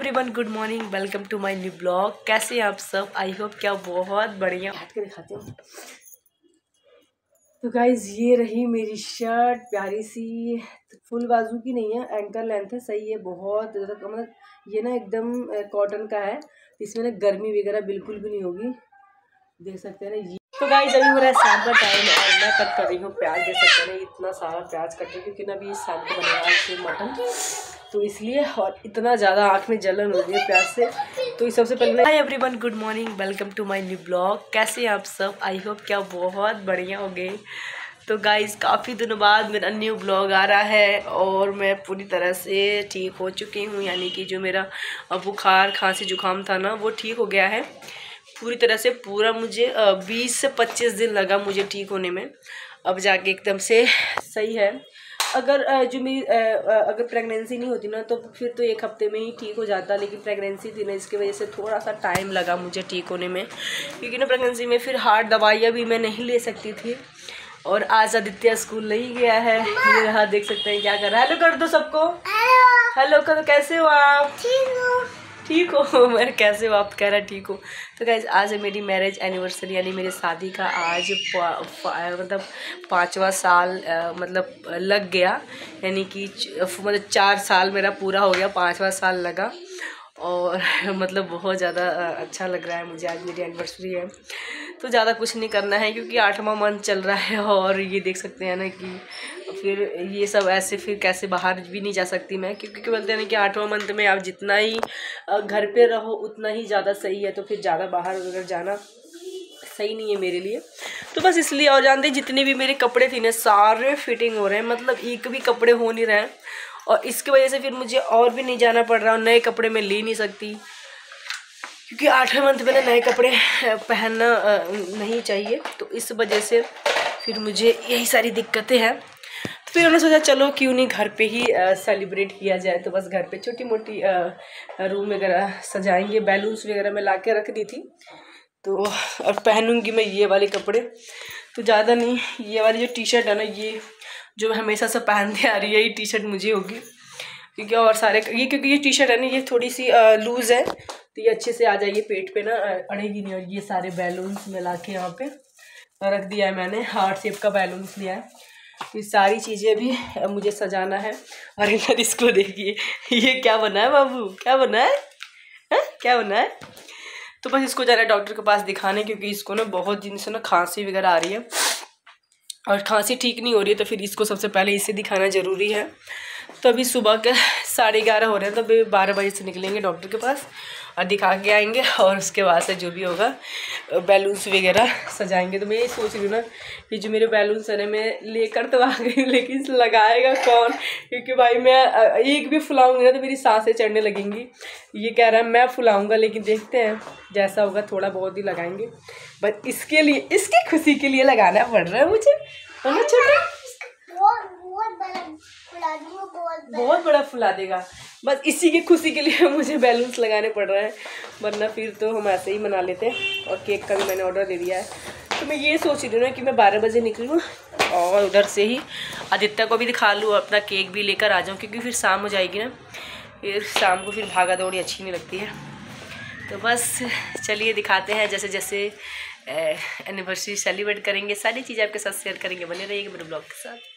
Everyone, good morning, welcome to my new blog. कैसे हैं आप सब? आई होप क्या बहुत बढ़िया। हट के दिखाते हो। तो गाइज ये रही मेरी शर्ट, प्यारी सी, फुल बाजू की नहीं है, एंकल लेंथ है, सही है, बहुत ज़्यादा मतलब ये ना एकदम कॉटन का है, इसमें ना गर्मी वगैरह बिल्कुल भी नहीं होगी, देख सकते हैं ना ये। तो गाइज अभी हो रहा है शाम का टाइम और मैं कट कर रही हूँ प्याज, देख सकते हैं ना इतना सारा प्याज कट रही हूँ क्योंकि ना अभी शाम को बनेगा मटन, तो इसलिए, और इतना ज़्यादा आँख में जलन हो रही है प्याज से। तो इस सबसे पहले hi everyone, good morning, welcome to my new blog. कैसे हैं आप सब? आई होप क्या बहुत बढ़िया हो गए। तो गाइज काफ़ी दिनों बाद मेरा न्यू ब्लॉग आ रहा है और मैं पूरी तरह से ठीक हो चुकी हूँ, यानी कि जो मेरा बुखार खांसी जुकाम था ना वो ठीक हो गया है पूरी तरह से। पूरा मुझे 20 से 25 दिन लगा मुझे ठीक होने में, अब जाके एकदम से सही है। अगर जो मेरी अगर प्रेगनेंसी नहीं होती ना तो फिर तो 1 हफ्ते में ही ठीक हो जाता, लेकिन प्रेगनेंसी थी ना, इसकी वजह से थोड़ा सा टाइम लगा मुझे ठीक होने में, क्योंकि ना प्रेगनेंसी में फिर हार्ड दवाइयाँ भी मैं नहीं ले सकती थी। और आज आदित्य स्कूल नहीं गया है, ये रहा, देख सकते हैं क्या कर रहा है। हेलो कर दो सबको, हेलो करो। कैसे हो आप? ठीक हो? मैं कैसे हो आप? कह रहा ठीक हो। तो गाइज आज है मेरी मैरिज एनिवर्सरी, यानी मेरी शादी का आज मतलब 5वां साल मतलब लग गया, यानी कि मतलब 4 साल मेरा पूरा हो गया, 5वां साल लगा। और मतलब बहुत ज़्यादा अच्छा लग रहा है मुझे, आज मेरी एनिवर्सरी है। तो ज़्यादा कुछ नहीं करना है क्योंकि 8वां मंथ चल रहा है, और ये देख सकते हैं ना कि फिर ये सब ऐसे फिर कैसे बाहर भी नहीं जा सकती मैं, क्योंकि बोलते हैं ना कि 8वां मंथ में आप जितना ही घर पे रहो उतना ही ज़्यादा सही है, तो फिर ज़्यादा बाहर वगैरह जाना सही नहीं है मेरे लिए। तो बस इसलिए, और जानते जितने भी मेरे कपड़े थे ना सारे फिटिंग हो रहे हैं, मतलब एक भी कपड़े हो नहीं रहे हैं, और इसकी वजह से फिर मुझे और भी नहीं जाना पड़ रहा, और नए कपड़े मैं ले नहीं सकती क्योंकि 8वें मंथ में नए कपड़े पहनना नहीं चाहिए। तो इस वजह से फिर मुझे यही सारी दिक्कतें हैं। तो फिर हमने सोचा चलो क्यों नहीं घर पे ही सेलिब्रेट किया जाए। तो बस घर पे छोटी मोटी रूम वगैरह सजाएंगे, बैलून्स वगैरह मैं ला के रख दी थी, तो और पहनूंगी मैं ये वाले कपड़े, तो ज़्यादा नहीं। ये वाली जो टी शर्ट है ना, ये जो मैं हमेशा से पहनते आ रही है, ये टी शर्ट मुझे होगी, क्योंकि और सारे ये, क्योंकि ये टी शर्ट है ना ये थोड़ी सी लूज़ है, तो ये अच्छे से आ जाएगी पेट पे ना, अड़ेगी नहीं। और ये सारे बैलून्स मिला के यहाँ पे रख दिया है मैंने, हार्ट शेप का बैलून्स लिया है। ये सारी चीज़ें भी मुझे सजाना है। और इधर इसको देखिए, ये क्या बना है बाबू, क्या बना है? क्या बना है? तो बस इसको जा रहा है डॉक्टर के पास दिखाने, क्योंकि इसको ना बहुत दिन से ना खांसी वगैरह आ रही है और खांसी ठीक नहीं हो रही है, तो फिर इसको सबसे पहले इसे दिखाना ज़रूरी है। तो अभी सुबह के 11:30 हो रहे हैं, तो अभी 12 बजे से निकलेंगे डॉक्टर के पास और दिखा के आएंगे, और उसके बाद से जो भी होगा बैलून्स वगैरह सजाएंगे। तो मैं ये सोच रही हूँ ना कि जो मेरे बैलून्स है ना, मैं लेकर तो आ गई, लेकिन लगाएगा कौन? क्योंकि भाई मैं एक भी फुलाऊंगी ना तो मेरी सांसें चढ़ने लगेंगी। ये कह रहा है मैं फुलाऊंगा, लेकिन देखते हैं जैसा होगा, थोड़ा बहुत ही लगाएंगे, बट इसके लिए, इसकी खुशी के लिए लगाना पड़ रहा है मुझे, है ना छोटा? बहुत बड़ा फुला देगा, बस इसी की खुशी के लिए मुझे बैलून्स लगाने पड़ रहे हैं, वरना फिर तो हम ऐसे ही मना लेते हैं। और केक का भी मैंने ऑर्डर दे दिया है। तो मैं ये सोच रही हूँ ना कि मैं 12 बजे निकलूँ और उधर से ही आदित्य को भी दिखा लूँ, अपना केक भी लेकर आ जाऊँ, क्योंकि फिर शाम हो जाएगी ना, फिर शाम को फिर भागा दौड़ी अच्छी नहीं लगती है। तो बस चलिए दिखाते हैं, जैसे जैसे एनिवर्सरी सेलिब्रेट करेंगे सारी चीज़ें आपके साथ शेयर करेंगे, बने रहिएगा मेरे ब्लॉग के साथ।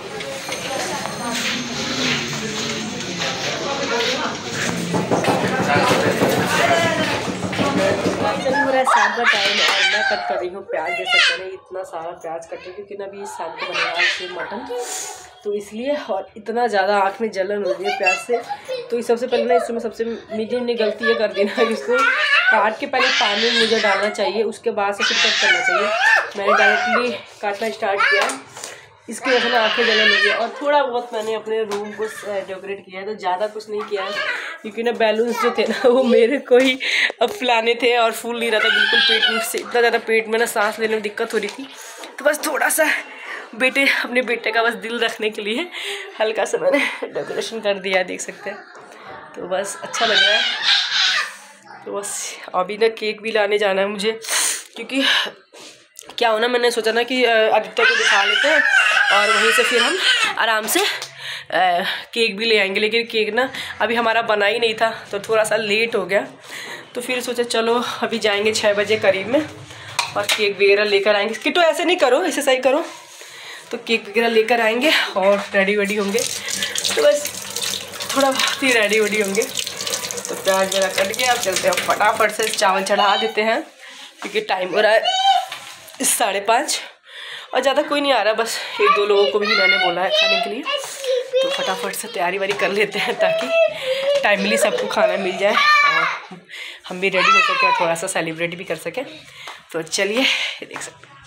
हो रहा है शाम का टाइम और मैं कट कर रही हूँ प्याज, देख सकते हैं इतना सारा प्याज कट रही हूँ क्योंकि ना अभी शाम को बनेगा मटन, तो इसलिए, और इतना ज़्यादा आँख में जलन हो रही है प्याज से। तो इस सबसे पहले ना इसमें सबसे मेरी गलती ये कर देना, इसको काट के पहले पानी में मुझे डालना चाहिए, उसके बाद से फिर कट करना चाहिए। मैंने डायरेक्टली काटना स्टार्ट किया, इसकी वजह से आँखें जलन हो गई। और थोड़ा बहुत मैंने अपने रूम को डेकोरेट किया है, तो ज़्यादा कुछ नहीं किया है, क्योंकि ना बैलून्स जो थे ना वो मेरे को ही अब फुलाने थे और फूल नहीं रहा था बिल्कुल, पेट में से इतना ज़्यादा पेट में ना सांस लेने में दिक्कत हो रही थी। तो बस थोड़ा सा अपने बेटे का बस दिल रखने के लिए हल्का सा मैंने डेकोरेशन कर दिया है, देख सकते हैं। तो बस अच्छा लग रहा है। तो बस अभी ना केक भी लाने जाना है मुझे, क्योंकि क्या हो ना, मैंने सोचा ना कि आदित्य को दिखा लेते हैं और वहीं से फिर हम आराम से केक भी ले आएंगे, लेकिन केक ना अभी हमारा बना ही नहीं था तो थोड़ा सा लेट हो गया। तो फिर सोचा चलो अभी जाएंगे 6 बजे करीब में और केक वगैरह लेकर आएंगे। किट्टू ऐसे नहीं करो, ऐसे सही करो। तो केक वगैरह लेकर आएंगे और रेडी वेडी होंगे, तो बस थोड़ा बहुत ही रेडी वेडी होंगे। तो प्याज वगैरह कट के अब चलते हैं, फटाफट से चावल चढ़ा देते हैं क्योंकि टाइम हो रहा है 5:30 और ज़्यादा कोई नहीं आ रहा, बस 1-2 लोगों को भी मैंने बोला है खाने के लिए। तो फटाफट से तैयारी वारी कर लेते हैं ताकि टाइमली सबको खाना मिल जाए और हम भी रेडी हो सकें और थोड़ा सा सेलिब्रेट भी कर सकें। तो चलिए देख सकते हैं।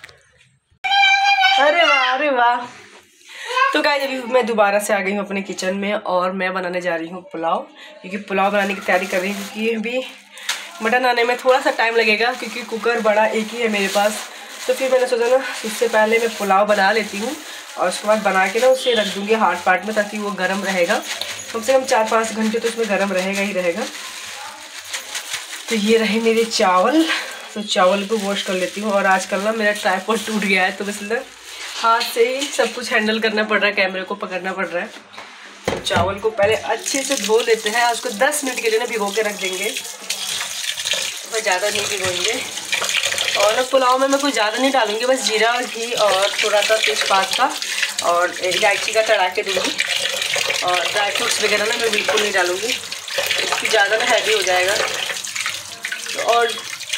अरे वाह अरे वाह। तो गाइस अभी मैं दोबारा से आ गई हूँ अपने किचन में और मैं बनाने जा रही हूँ पुलाव, क्योंकि पुलाव बनाने की तैयारी कर रही हूँ क्योंकि अभी मटन आने में थोड़ा सा टाइम लगेगा क्योंकि कुकर बड़ा एक ही है मेरे पास। तो फिर मैंने सोचा ना उससे पहले मैं पुलाव बना लेती हूँ और उसके बाद बना के ना उसे रख दूँगी हार्ड पार्ट में ताकि वो गर्म रहेगा, कम से कम 4-5 घंटे तो उसमें गर्म रहेगा ही रहेगा। तो ये रहे मेरे चावल, तो चावल को वॉश कर लेती हूँ। और आजकल ना मेरा ट्राइपॉड टूट गया है तो बस हाथ से ही सब कुछ हैंडल करना पड़ रहा है, कैमरे को पकड़ना पड़ रहा है। तो चावल को पहले अच्छे से धो लेते हैं, उसको 10 मिनट के लिए ना भिगो के रख देंगे, तो ज़्यादा नहीं भिगोएंगे। और ना पुलाव में मैं कुछ ज़्यादा नहीं डालूंगी, बस जीरा और घी और थोड़ा सा तेजपात का और इलायची का तड़ा के दूँगी। और ड्राई फ्रूट्स वगैरह ना मैं बिल्कुल नहीं डालूँगी क्योंकि ज़्यादा ना हैवी हो जाएगा। और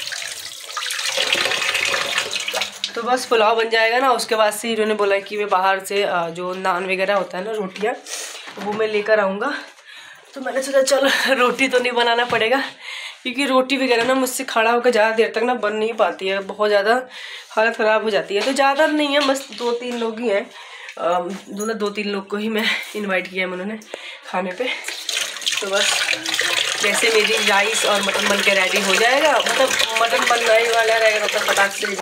तो बस पुलाव बन जाएगा ना, उसके बाद से इन्होंने बोला कि मैं बाहर से जो नान वगैरह होता है ना, रोटियां, वो मैं लेकर आऊँगा। तो मैंने सोचा चलो रोटी तो नहीं बनाना पड़ेगा क्योंकि रोटी वगैरह ना मुझसे खड़ा होकर ज़्यादा देर तक ना बन नहीं पाती है, बहुत ज़्यादा हालत ख़राब हो जाती है। तो ज़्यादा नहीं है, बस 2-3 लोग ही हैं, 2-3 लोग को ही मैं इन्वाइट किया है उन्होंने खाने पे। तो बस जैसे मेरी राइस और मटन बन के रेडी हो जाएगा, मतलब मटन बनना ही वाला रहेगा तब तक फटाक से।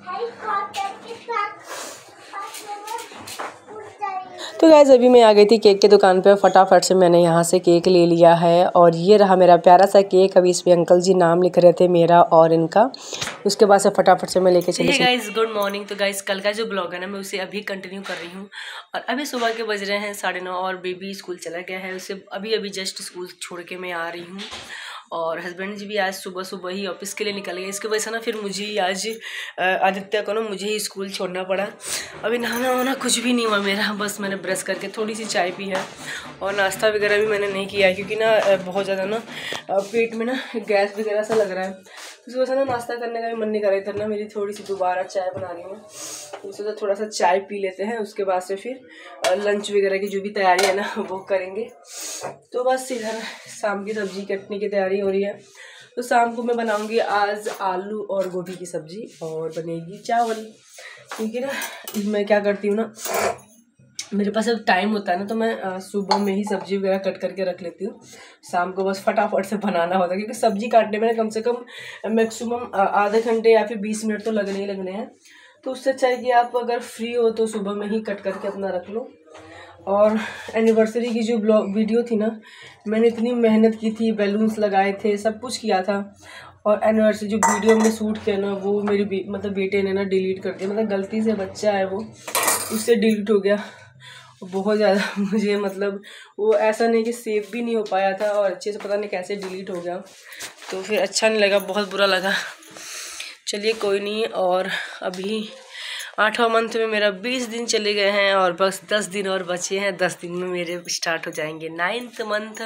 तो गाइस अभी मैं आ गई थी केक की दुकान पे, फटाफट से मैंने यहाँ से केक ले लिया है और ये रहा मेरा प्यारा सा केक। अभी इसमें अंकल जी नाम लिख रहे थे मेरा और इनका, उसके बाद से फटाफट से मैं लेके चली। Guys good morning. तो गाइस कल का जो ब्लॉग है ना मैं उसे अभी कंटिन्यू कर रही हूँ और अभी सुबह के बज रहे हैं 9:30 और बेबी स्कूल चला गया है, उसे अभी जस्ट स्कूल छोड़ के मैं आ रही हूँ। और हस्बैंड जी भी आज सुबह ही ऑफिस के लिए निकल गए, इसकी वजह से ना फिर मुझे ही आज आदित्य को ना मुझे ही स्कूल छोड़ना पड़ा। अभी नहाना वाना कुछ भी नहीं हुआ मेरा, बस मैंने ब्रश करके थोड़ी सी चाय पी है और नाश्ता वगैरह भी मैंने नहीं किया है क्योंकि ना बहुत ज़्यादा ना पेट में ना गैस वगैरह सा लग रहा है, तो इस वजह से ना नाश्ता करने का भी मन नहीं कर रहा। इधर ना मेरी थोड़ी सी दोबारा चाय बना रही हूँ, तो उससे थोड़ा सा चाय पी लेते हैं, उसके बाद से फिर लंच वगैरह की जो भी तैयारी है ना वो करेंगे। तो बस इधर शाम की सब्ज़ी कटने की तैयारी हो रही है। तो शाम को मैं बनाऊंगी आज आलू और गोभी की सब्ज़ी और बनेगी चावल, क्योंकि ना मैं क्या करती हूँ ना, मेरे पास जब टाइम होता है ना तो मैं सुबह में ही सब्ज़ी वगैरह कट करके रख लेती हूँ, शाम को बस फटाफट से बनाना होता है क्योंकि सब्ज़ी काटने में कम से कम मैक्सिमम आधे घंटे या फिर 20 मिनट तो लगने ही लगने हैं। तो उससे अच्छा है कि आप अगर फ्री हो तो सुबह में ही कट करके अपना रख लो। और एनिवर्सरी की जो वीडियो थी ना, मैंने इतनी मेहनत की थी, बैलून्स लगाए थे, सब कुछ किया था, और एनिवर्सरी जो वीडियो में शूट किया ना वो मेरी मतलब बेटे ने ना डिलीट कर दिया, मतलब गलती से बच्चा है वो, उससे डिलीट हो गया। बहुत ज़्यादा मुझे मतलब वो ऐसा नहीं कि सेव भी नहीं हो पाया था और अच्छे से पता नहीं कैसे डिलीट हो गया, तो फिर अच्छा नहीं लगा, बहुत बुरा लगा। चलिए कोई नहीं। और अभी 8वां मंथ में मेरा 20 दिन चले गए हैं और बस 10 दिन और बचे हैं, 10 दिन में मेरे स्टार्ट हो जाएंगे 9th मंथ।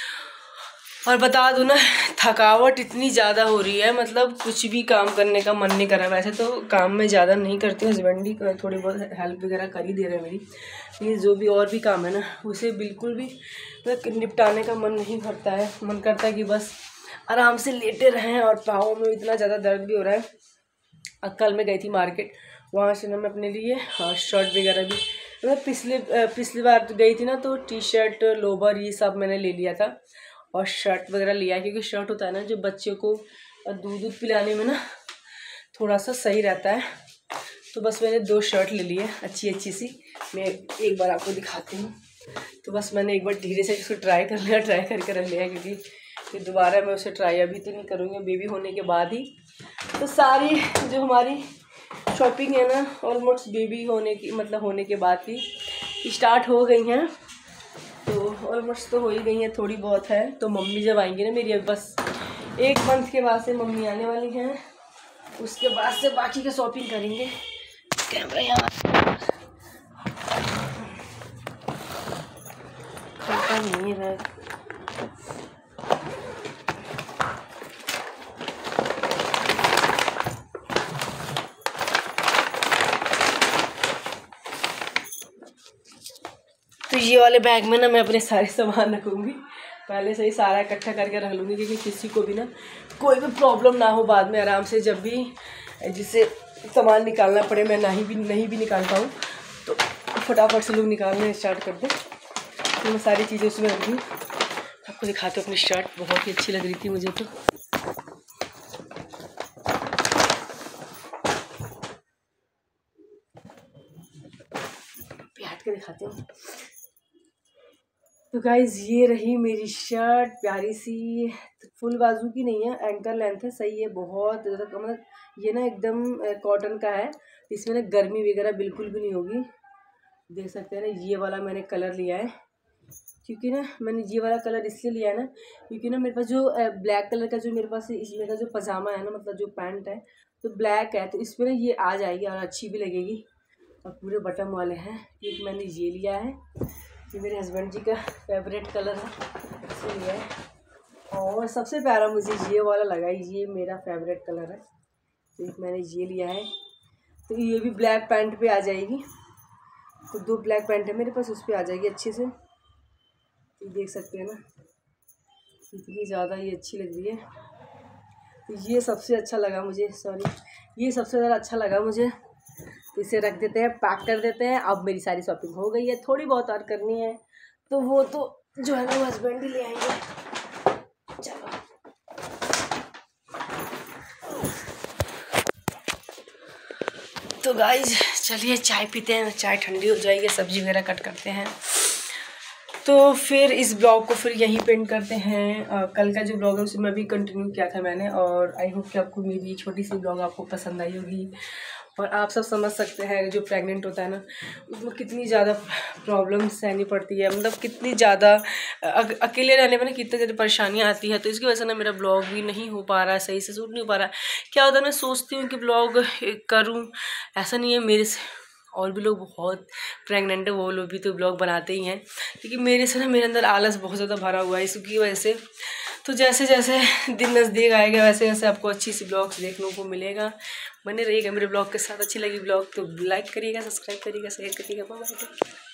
और बता दूँ ना थकावट इतनी ज़्यादा हो रही है, मतलब कुछ भी काम करने का मन नहीं कर रहा। वैसे तो काम में ज़्यादा नहीं करती हूँ, हस्बैंड ही थोड़ी बहुत हेल्प वगैरह कर ही दे रहे हैं मेरी, लेकिन जो भी और भी काम है ना उसे बिल्कुल भी निपटाने का मन नहीं करता है। मन करता है कि बस आराम से लेटे रहें, और पाँव में इतना ज़्यादा दर्द भी हो रहा है। कल मैं गई थी मार्केट, वहाँ से ना मैं अपने लिए शर्ट वगैरह भी, मतलब पिछली बार गई थी ना तो टी शर्ट लोवर ये सब मैंने ले लिया था और शर्ट वगैरह लिया, क्योंकि शर्ट होता है ना जो बच्चों को दूध पिलाने में ना थोड़ा सा सही रहता है। तो बस मैंने 2 शर्ट ले लिए अच्छी सी, मैं एक बार आपको दिखाती हूँ। तो बस मैंने एक बार धीरे से इसको ट्राई करके रख लिया, क्योंकि फिर दोबारा मैं उसे ट्राई अभी तो नहीं करूँगी, बेबी होने के बाद ही। तो सारी जो हमारी शॉपिंग है ना ऑलमोस्ट बेबी होने के बाद ही, स्टार्ट हो गई हैं, तो ऑलमोस्ट तो हो ही गई हैं, थोड़ी बहुत है। तो मम्मी जब आएंगी ना मेरी, अब बस 1 मंथ के बाद से मम्मी आने वाली हैं, उसके बाद से बाकी का शॉपिंग करेंगे। कैमरा यहाँ नहीं है। तो ये वाले बैग में ना मैं अपने सारे सामान रखूँगी, पहले से ही सारा इकट्ठा करके रख लूँगी, क्योंकि किसी को भी ना कोई भी प्रॉब्लम ना हो बाद में, आराम से जब भी जिससे सामान निकालना पड़े मैं नहीं भी निकाल पाऊँ, तो फटाफट से लोग निकालने स्टार्ट कर दें। तो मैं सारी चीज़ें उसमें रख दूँ। आपको दिखाते हो अपनी शर्ट, बहुत ही अच्छी लग रही थी मुझे। तो हट के दिखाते हूँ। तो गाइज ये रही मेरी शर्ट, प्यारी सी, फुल बाजू की नहीं है, एंकल लेंथ है, सही है, बहुत ज़्यादा, मतलब ये ना एकदम कॉटन का है, इसमें ना गर्मी वगैरह बिल्कुल भी नहीं होगी। देख सकते हैं ना, ये वाला मैंने कलर लिया है, क्योंकि ना मैंने ये वाला कलर इसलिए लिया है ना, क्योंकि ना मेरे पास जो ब्लैक कलर का जो मेरे पास इसमें का जो पजामा है ना, मतलब जो पैंट है तो ब्लैक है, तो इसमें ना ये आ जाएगी और अच्छी भी लगेगी, और पूरे बटन वाले हैं। एक मैंने ये लिया है, ये मेरे हस्बैंड जी का फेवरेट कलर है, इसे लिया है। और सबसे प्यारा मुझे ये वाला लगा, ये मेरा फेवरेट कलर है, तो एक मैंने ये लिया है। तो ये भी ब्लैक पैंट पे आ जाएगी, तो 2 ब्लैक पैंट है मेरे पास, उस पर आ जाएगी अच्छे से। तो देख सकते हैं ना कितनी ज़्यादा ये अच्छी लग रही है। तो ये सबसे अच्छा लगा मुझे, ये सबसे ज़्यादा अच्छा लगा मुझे। तो इसे रख देते हैं, पैक कर देते हैं। अब मेरी सारी शॉपिंग हो गई है, थोड़ी बहुत और करनी है, तो वो तो जो है ना हस्बैंड ही ले आएंगे। चलो तो गाइज चलिए चाय पीते हैं, चाय ठंडी हो जाएगी, सब्जी वगैरह कट करते हैं, तो फिर इस ब्लॉग को फिर यहीं पे एंड करते हैं। कल का जो ब्लॉग है उसे मैं भी कंटिन्यू किया था मैंने, और आई होप कि आपको मेरी छोटी सी ब्लॉग आपको पसंद आई होगी। और आप सब समझ सकते हैं जो प्रेग्नेंट होता है ना, उसमें कितनी ज़्यादा प्रॉब्लम सहनी पड़ती है, मतलब कितनी ज़्यादा अकेले रहने में ना कितनी ज़्यादा परेशानियाँ आती है। तो इसकी वजह से ना मेरा ब्लॉग भी नहीं हो पा रहा है, सही से शूट नहीं हो पा रहा है। क्या होता है, मैं सोचती हूँ कि ब्लॉग करूँ, ऐसा नहीं है, मेरे से और भी लोग बहुत प्रेग्नेंट है, वो लोग भी तो ब्लॉग बनाते ही हैं, लेकिन मेरे से ना मेरे अंदर आलस बहुत ज़्यादा भरा हुआ है इसकी वजह से। तो जैसे जैसे दिन नज़दीक आएगा वैसे वैसे आपको अच्छी सी ब्लॉग्स देखने को मिलेगा। बने रहिएगा मेरे ब्लॉग के साथ। अच्छी लगी ब्लॉग तो लाइक करिएगा, सब्सक्राइब करिएगा, शेयर करिएगा। Bye bye.